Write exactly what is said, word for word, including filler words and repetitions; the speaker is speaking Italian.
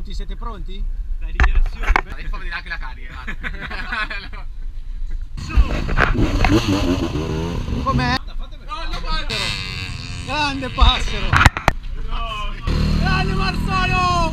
pronti? Siete pronti? Dai, dichiarazioni. Dai, fa vedere anche la carica. Com'è? Grande passero! Grande Marzolo!